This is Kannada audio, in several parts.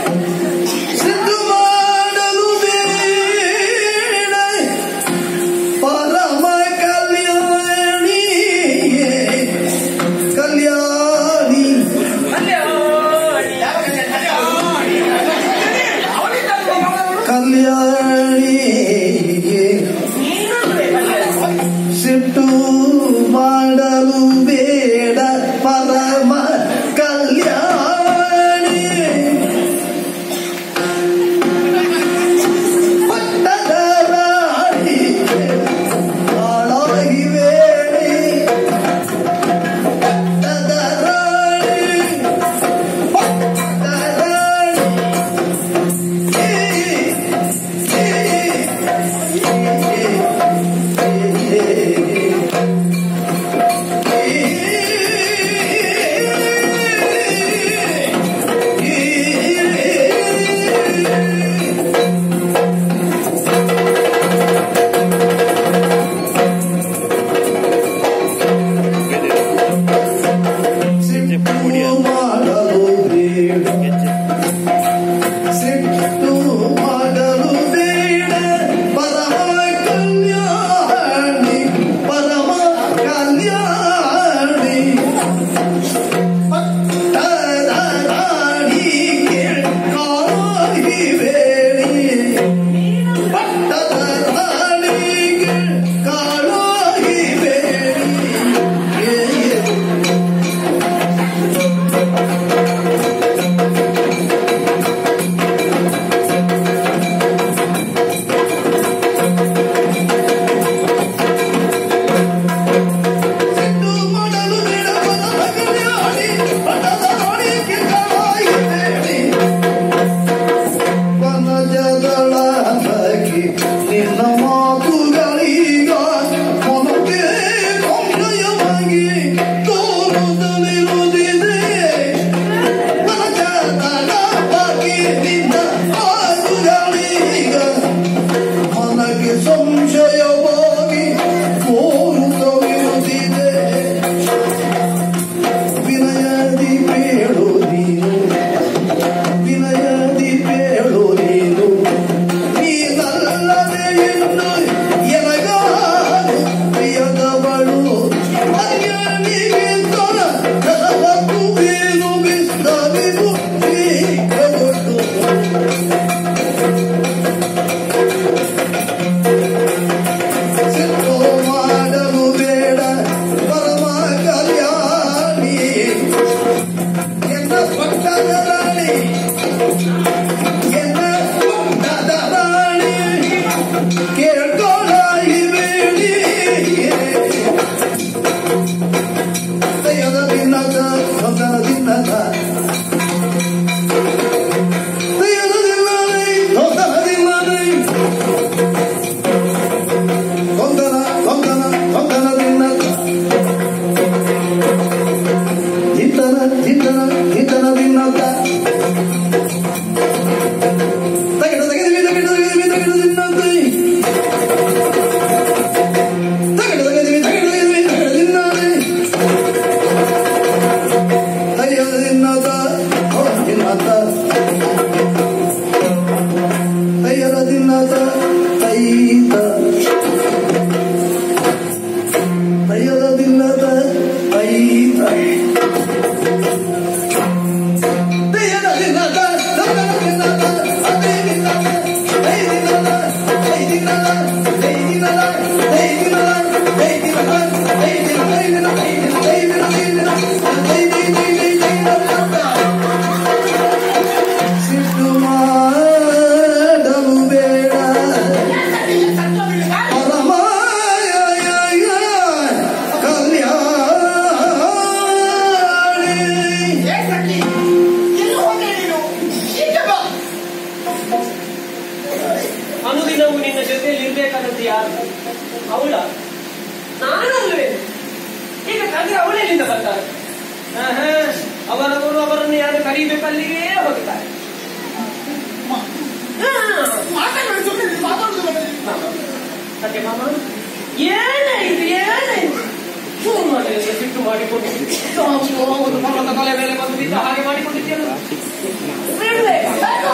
ಮಾಡಿಕೊಂಡು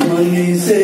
ಮನಿಸೇ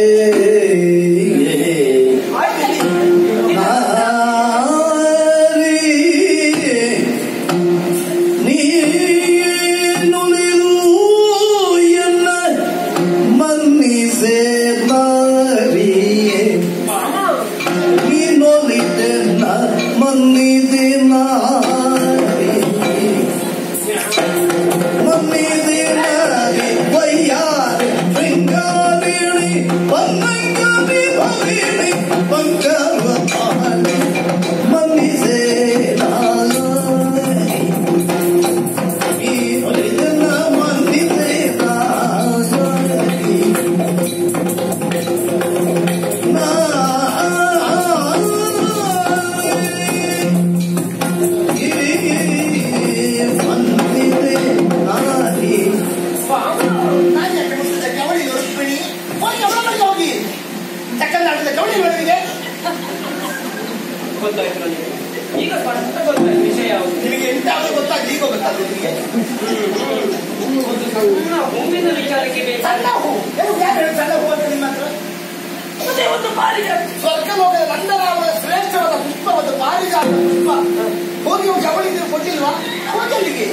ಸ್ವರ್ಗಲೋಕದ ನಂದರಾಮನ ಶ್ರೇಷ್ಠವಾದ ಪುಷ್ಪವಾದ ಪಾರಿಜಾತ ಪುಷ್ಪ ಹೋಗಿ ಹೋಗಿ ಅವಳಿಗೆ ಕೊಟ್ಟಿಲ್ವಾ? ಹೋಗಲ್ಲಿಗೆ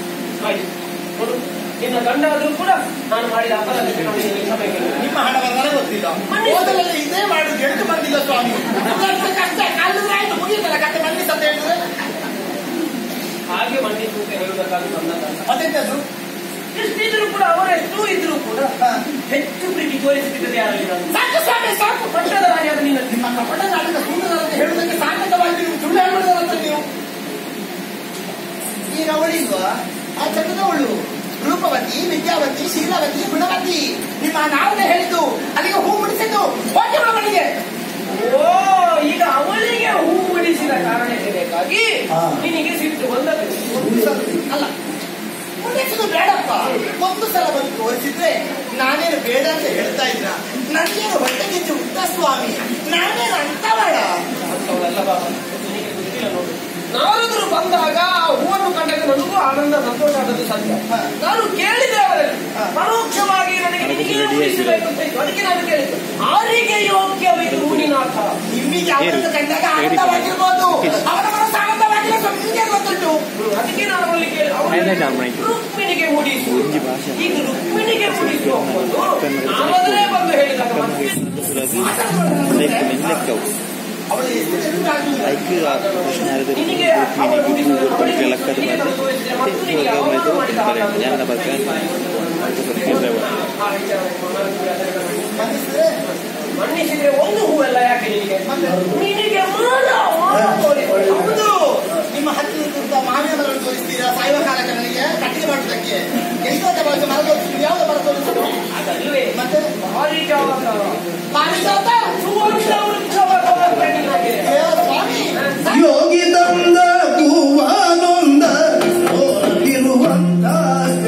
ನಿನ್ನ ಗಂಡ ಆದ್ರೂ ಕೂಡ ನಾನು ಮಾಡಿದ ಅಪರಾಧಕ್ಕೆ ನಿಮ್ಮ ಹಣವನ್ನು ನನಗೆ ಗೊತ್ತಿಲ್ಲ. ಹೋದಲಲ್ಲಿ ಇದೇ ಮಾಡುದು ಎಷ್ಟು ಬಂದಿಲ್ಲ ಸ್ವಾಮಿ. ಕಷ್ಟ ಕಾಲಿದ್ರಾಯ್ತು ಮುಗಿಯುತ್ತಲ್ಲ ಕತೆ ಮನ್ನಿಸ ಅಂತ ಹೇಳಿದ್ರೆ ಹಾಗೆ ಮನ್ನಿಸು ಅಂತ ಹೇಳುವುದಕ್ಕಾಗಿ ಬಂದಲ್ಲ. ಅದೆಂತದ್ದು ಎಷ್ಟಿದ್ರು ಕೂಡ ಅವರೆಷ್ಟು ಇದ್ರು ಕೂಡ ಹೆಚ್ಚು ಪ್ರೀತಿ ತೋರಿಸುತ್ತಿದ್ದರೆ ಯಾರಿಲ್ಲ. ಸಾಕು ಸ್ವಾಮಿ ಸಾಕು. ಪಟ್ಟದ ರಾಣಿಯಾದ ನಿನ್ನ ನಿಮ್ಮ ಕಪಟದ ರಾಣಿನ ಸುಂದರ ಅಂತ ಹೇಳುವುದಕ್ಕೆ ಸಾಕವಾಗಿ ನೀವು ಸುಳ್ಳು ಹೇಳುವುದಂತ ನೀವು. ಈಗ ಅವಳಿಲ್ವಾ ಆ ಚಂದದವಳು ರೂಪವತಿ, ವಿದ್ಯಾವತಿ, ಶೀಲವತಿ, ಗುಣವತಿ. ನಿಮ್ಮ ನಾವೇ ಹೇಳಿದ್ದು ಅಲ್ಲಿಗೆ ಹೂ ಮುಡಿಸಿದ್ದು ಹೋಗಿ ಅವಳಿಗೆ. ಓ, ಈಗ ಅವಳಿಗೆ ಹೂ ಮುಡಿಸಿದ ಕಾರಣಕ್ಕೆ ಬೇಕಾಗಿ ನಿನಗೆ ಸಿಟ್ಟು ಬಂದದ್ದು ಅಲ್ಲ. ಮುಡಿಸುದು ಬೇಡಪ್ಪ. ಒಂದು ಸಲ ಬಂದು ತೋರಿಸಿದ್ರೆ ನಾನೇನು ಬೇಡ ಅಂತ ಹೇಳ್ತಾ ಇದ್ರ. ನನಗೇನು ಹೊಟ್ಟೆ ಕಿಚ್ಚು ಉಂಟ ಸ್ವಾಮಿ. ನಾನೇನು ಅಂತ ಬೇಡ ಅಂತವಳೆಲ್ಲ ಬಾಬಾ ನಿನಗೆ ಗೊತ್ತಿಲ್ಲ ನೋಡು. ನಾರದರು ಬಂದಾಗ ಆ ಹೂವನ್ನು ಕಂಡಾಗ ನನಗೂ ಆನಂದ ಸಂತೋಷ ಆದದ್ದು ಸತ್ಯ. ನಾನು ಕೇಳಿದೆ ಅವರಲ್ಲಿ ಪರೋಕ್ಷವಾಗಿ ನನಗೆ ನಿನಗೆ ಮುಡಿಸಬೇಕು ಅಂತ ಇತ್ತು. ಅದಕ್ಕೆ ನಾನು ಕೇಳಿದ್ದೆ ಆರಿಗೆ ಯೋಗ್ಯವಿದು ಹೂವಿನಾಥ. ನಿಮಗೆ ಅವರನ್ನು ಕಂಡಾಗ ಆನಂದವಾಗಿರ್ಬೋದು, ಅವರ ಮನಸ್ಸು ಆನಂದವಾಗಿಲ್ಲ ನಿಮಗೆ ಗೊತ್ತುಂಟು. ಅದಕ್ಕೆ ನಾನು ಅವರಲ್ಲಿ ಕೇಳಿ ರುಕ್ಮಿಣಿಗೆ ಮುಡಿಸು. ಈಗ ರುಕ್ಮಿಣಿಗೆ ಮುಡಿಸು ಹೋಗ್ಬೋದು. ನಾವದರೇ ಬಂದು ಹೇಳಿದಾಗ ನಿನಗೆ ಮನ್ನಿಸಿದ್ರೆ ಒಂದು ಹೂವೆಲ್ಲ ಯಾಕೆ ನಿನಗೆ ನಿನಗೆ ಹೌದು. ನಿಮ್ಮ ಹತ್ತಿರ ಮಾವಿನ ಮರ ತೋರಿಸ್ತೀರಾ ಸಾಯುವ ಕಾಲಕ್ಕೆ ನನಗೆ ಕಟ್ಟಿಗೆ ಮಾಡುವುದಕ್ಕೆ ಎಷ್ಟೊತ್ತ ಬಳಸಿ ಮರ ತೋರಿಸ್ತೀವಿ. ಯಾವ್ದು ಮರ ತೋರಿಸೋದು? ಅದಲ್ವೇ ಮತ್ತೆ ಪಾರಿಜಾತ ಪಾರಿಜಾತ ಸ್ವಾಮಿ ಯೋಗಿ ತಂದ ಹೂವಾನೊಂದ ಇರುವಂತಾಗ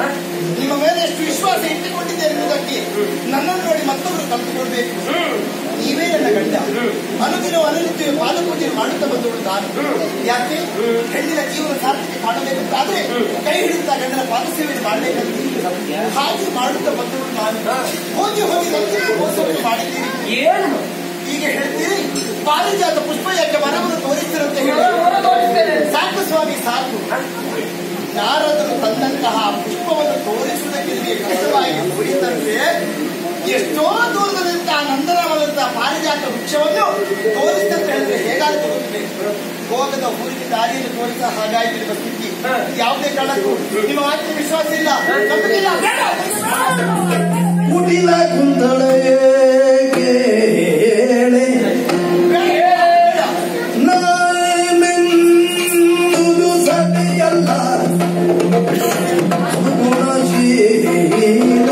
ನನ್ನನ್ನು ನೋಡಿ ಮತ್ತೊಬ್ರು ಕಲ್ತುಕೊಳ್ಬೇಕು. ನೀವೇ ನನ್ನ ಗಂಡ. ಅನುದಿನ ಅನುನಿತ್ಯ ಪಾದಪೂಜೆ ಮಾಡುತ್ತಾ ಬಂದವಳು ನಾನು. ಯಾಕೆ ಹೆಣ್ಣಿನ ಜೀವನ ಸಾರ್ಥಕ್ಕೆ ಕಾಣಬೇಕಂತಾದ್ರೆ ಕೈ ಹಿಡಿಯುತ್ತಾ ಗಂಡನ ಪಾದ ಸೇವೆಯನ್ನು ಮಾಡಬೇಕಂತ ಹಾಗೆ ಮಾಡುತ್ತಾ ಬಂದವಳು ನಾನು. ಹೋಗಿ ಹೋಗಿ ನನಗೆ ಮೋಸವನ್ನು ಮಾಡಿದ್ದೀರಿ. ಏನು ಈಗ ಹೇಳ್ತೀರಿ ಪಾರಿಜಾತ ಪುಷ್ಪ ಯಾಕೆ ಮರವನ್ನು ತೋರಿಸಿರಂತ ಹೇಳಿ ಸಾಕು ಸ್ವಾಮಿ ಸಾಕು. ಯಾರಾದರೂ ತಂದಂತಹ ಪುಷ್ಪವನ್ನು ತೋರಿಸುವುದಕ್ಕೆ ನಿಮಗೆ ಕಷ್ಟವಾಗಿ ಕುರಿತಂತೆ ಎಷ್ಟೋ ದೂರದಲ್ಲಿದ್ದ ನಂದರಾಮದಂತಹ ಪಾರಿಜಾತ ವೃಕ್ಷವನ್ನು ತೋರಿಸಿದಂತ ಹೇಳಿದ್ರೆ ಹೇಗಾದ್ರೂ ತೋರಿಸಬೇಕು. ಹೋಗದ ಊರಿಗೆ ದಾರಿಯನ್ನು ತೋರಿಸ ಹಾಗಾಯ್ತು ನಿಮ್ಮ ಸ್ಥಿತಿ. ಯಾವುದೇ ಕಾರಣಕ್ಕೂ ನಿಮ್ಮ ಆತ್ಮ ವಿಶ್ವಾಸ ಇಲ್ಲ, ನಂಬಿಕೆ ಇಲ್ಲ. ಕುಟಿಲ ಕುಂತಳೆಯೇ ಕೇಳೆ ನಾನೆಂದು ಸದೆಯಲ್ಲ ಗುಣಶೀಲ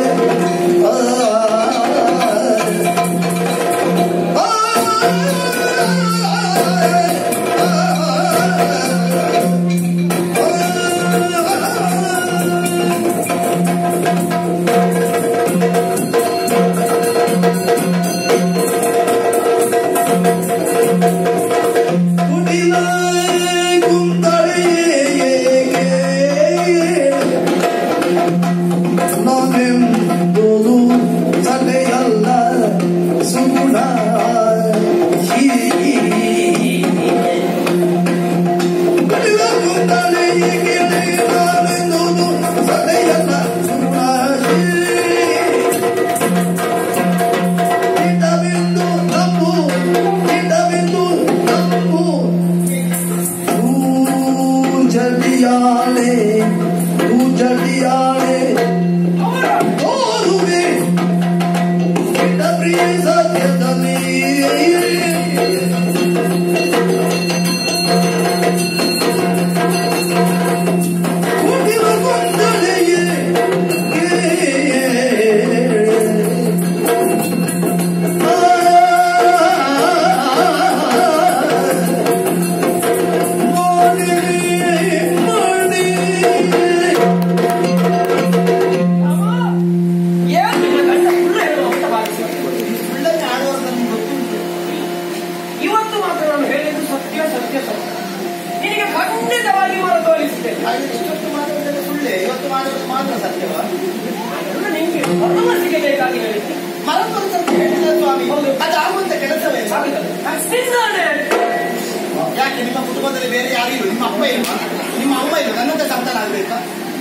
ಯಾಕೆ ನಿಮ್ಮ ಕುಟುಂಬದಲ್ಲಿ ಬೇರೆ ಯಾರಿಲ್ಲ? ನಿಮ್ಮ ಅಪ್ಪ ಇಲ್ವಾ? ನಿಮ್ಮ ಅಮ್ಮ ಇಲ್ಲ? ನನ್ನಂತ ಸಂತಾನ ಆಗ್ಬೇಕಾ?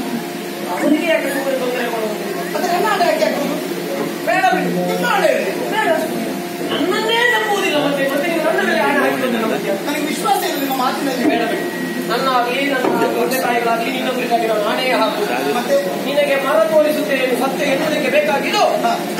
ಅವನಿಗೆ ಯಾಕೆ ತೊಂದರೆ ಕೊಡುವುದು? ಮತ್ತೆ ನನ್ನ ಆಟ ಯಾಕೆ ಹಾಕೋದು? ಬೇಡ ಬಿಡಿ, ನಿಮ್ಮ ಆಟ ಹೇಳಿ. ಬೇಡ, ನನ್ನನ್ನೇ ನಂಬುವುದಿಲ್ಲ. ಮತ್ತೆ ಮತ್ತೆ ನೀವು ನನ್ನ ಮೇಲೆ ಆಟ ಹಾಕಿದ್ರೆ ನನಗೆ ವಿಶ್ವಾಸ ಇಲ್ಲ ನಿಮ್ಮ ಮಾತಿನಲ್ಲಿ. ಬೇಡ ಬಿಡಿ, ನನ್ನಾಗಲಿ ನನ್ನ ತಂದೆ ತಾಯಿಗಳಾಗಲಿ ನಿನ್ನ ಕುರಿತಾಗಿ ನಾನು ಆಣೆಯ ಹಾಕುವುದು. ಮತ್ತೆ ನಿನಗೆ ಮರ ತೋರಿಸುತ್ತೇನೆ ಸತ್ಯ ಎನ್ನುವುದಕ್ಕೆ ಬೇಕಾಗಿದ್ದು